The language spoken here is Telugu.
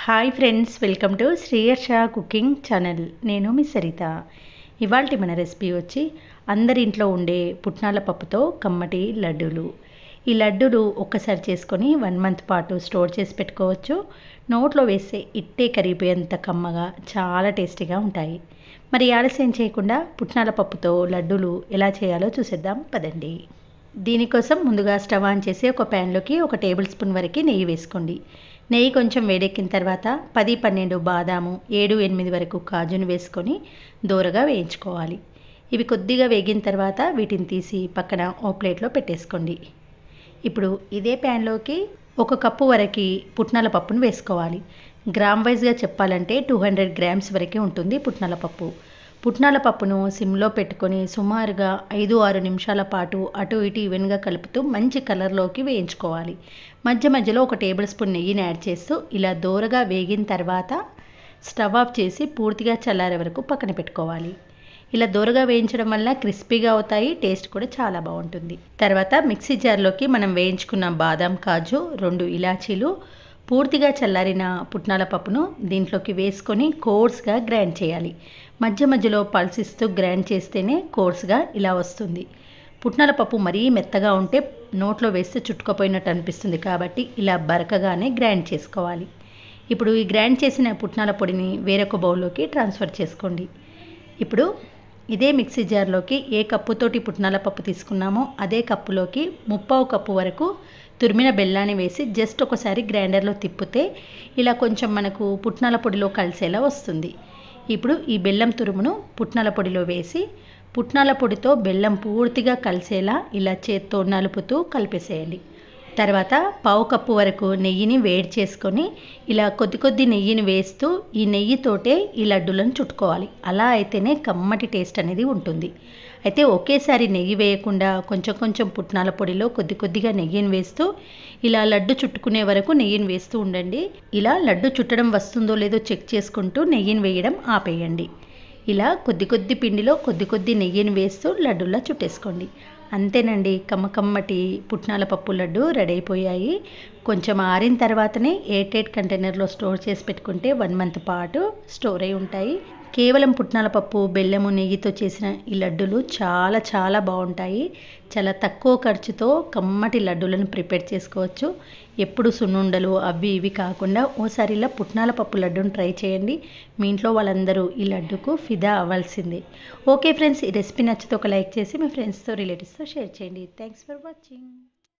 Hi friends, welcome to Sriyarsha cooking channel. నేను మీ సరిత. ఇవాల్టి మన రెసిపీ వచ్చి అందరి ఇంట్లో ఉండే పుట్నాల పప్పుతో కమ్మటి లడ్డూలు. ఈ లడ్డూలు ఒక్కసారి చేసుకొని 1 మంత్ పాటు స్టోర్ చేసి పెట్టుకోవచ్చు. నోట్లో వేస్తే ఇట్టే కరిగిపోయేంత కమ్మగా చాలా టేస్టీగా ఉంటాయి. మరి ఆలస్యం చేయకుండా పుట్నాల పప్పుతో లడ్డూలు ఎలా చేయాలో చూసేద్దాం పదండి. దీనికోసం ముందుగా స్టవ్ ఆన్ చేసి ఒక ప్యాన్లోకి 1 టేబుల్ స్పూన్ వరకు నెయ్యి వేసుకోండి. నెయ్యి కొంచెం వేడెక్కిన తర్వాత 10-12 బాదాము, 7-8 వరకు కాజును వేసుకొని దోరగా వేయించుకోవాలి. ఇవి కొద్దిగా వేగిన తర్వాత వీటిని తీసి పక్కన ఓ ప్లేట్లో పెట్టేసుకోండి. ఇప్పుడు ఇదే ప్యాన్లోకి 1 కప్పు వరకు పుట్నాల పప్పును వేసుకోవాలి. గ్రామ్ వైజ్గా చెప్పాలంటే 200 గ్రామ్స్ వరకు ఉంటుంది పుట్నాల పప్పు. పుట్నాల పప్పును సిమ్లో పెట్టుకొని సుమారుగా 5-6 నిమిషాల పాటు అటు ఇటు ఈవెన్గా కలుపుతూ మంచి కలర్లోకి వేయించుకోవాలి. మధ్య మధ్యలో 1 టేబుల్ స్పూన్ నెయ్యిని యాడ్ చేస్తూ ఇలా దోరగా వేగిన తర్వాత స్టవ్ ఆఫ్ చేసి పూర్తిగా చల్లారే వరకు పక్కన పెట్టుకోవాలి. ఇలా దోరగా వేయించడం వల్ల క్రిస్పీగా అవుతాయి, టేస్ట్ కూడా చాలా బాగుంటుంది. తర్వాత మిక్సీ జార్లోకి మనం వేయించుకున్న బాదం, కాజు, 2 ఇలాచీలు, పూర్తిగా చల్లారిన పుట్నాల పప్పును దీంట్లోకి వేసుకొని కోర్స్గా గ్రైండ్ చేయాలి. మధ్య మధ్యలో పల్సిస్తూ గ్రైండ్ చేస్తేనే కోర్స్గా ఇలా వస్తుంది. పుట్నాల పప్పు మరీ మెత్తగా ఉంటే నోట్లో వేస్తే చుట్టుకుపోయినట్టు అనిపిస్తుంది, కాబట్టి ఇలా బరకగానే గ్రైండ్ చేసుకోవాలి. ఇప్పుడు ఈ గ్రైండ్ చేసిన పుట్నాల పొడిని వేరొక బౌల్లోకి ట్రాన్స్ఫర్ చేసుకోండి. ఇప్పుడు ఇదే మిక్సీ జార్లోకి ఏ కప్పుతోటి పుట్నాల పప్పు తీసుకున్నామో అదే కప్పులోకి 1/2 కప్పు వరకు తురిమిన బెల్లాన్ని వేసి జస్ట్ ఒకసారి గ్రైండర్లో తిప్పితే ఇలా కొంచెం మనకు పుట్నాల పొడిలో కలిసేలా వస్తుంది. ఇప్పుడు ఈ బెల్లం తురుమును పుట్నాల పొడిలో వేసి పుట్నాల పొడితో బెల్లం పూర్తిగా కలిసేలా ఇలా చేత్తో నలుపుతూ కలిపేసేయండి. తర్వాత 1/2 కప్పు వరకు నెయ్యిని వేడి చేసుకొని ఇలా కొద్ది నెయ్యిని వేస్తూ ఈ నెయ్యితోటే ఈ లడ్డూలను చుట్టుకోవాలి. అలా అయితేనే కమ్మటి టేస్ట్ అనేది ఉంటుంది. అయితే ఒకేసారి నెయ్యి వేయకుండా కొంచెం పుట్నాల పొడిలో కొద్దిగా నెయ్యిని వేస్తూ ఇలా లడ్డు చుట్టుకునే వరకు నెయ్యిని వేస్తూ ఉండండి. ఇలా లడ్డు చుట్టడం వస్తుందో లేదో చెక్ చేసుకుంటూ నెయ్యిని వేయడం ఆపేయండి. ఇలా కొద్ది పిండిలో కొద్ది నెయ్యిని వేస్తూ లడ్డూలా చుట్టేసుకోండి. అంతేనండి, కమ్మటి పుట్నాల పప్పు లడ్డు రెడీ అయిపోయాయి. కొంచెం ఆరిన తర్వాతనే ఎయిర్ టైట్ కంటైనర్లో స్టోర్ చేసి పెట్టుకుంటే 1 మంత్ పాటు స్టోర్ అయి ఉంటాయి. కేవలం పుట్నాల పప్పు, బెల్లము, నెయ్యితో చేసిన ఈ లడ్డూలు చాలా బాగుంటాయి. చాలా తక్కువ ఖర్చుతో కమ్మటి లడ్డూలను ప్రిపేర్ చేసుకోవచ్చు. ఎప్పుడు సున్నుండలు అవి ఇవి కాకుండా ఓసారి ఇలా పుట్నాల పప్పు లడ్డూని ట్రై చేయండి. మీ ఇంట్లో వాళ్ళందరూ ఈ లడ్డుకు ఫిదా అవ్వాల్సిందే. ఓకే ఫ్రెండ్స్, ఈ రెసిపీ నచ్చితే ఒక లైక్ చేసి మీ ఫ్రెండ్స్తో, రిలేటివ్స్తో షేర్ చేయండి. Thanks for watching.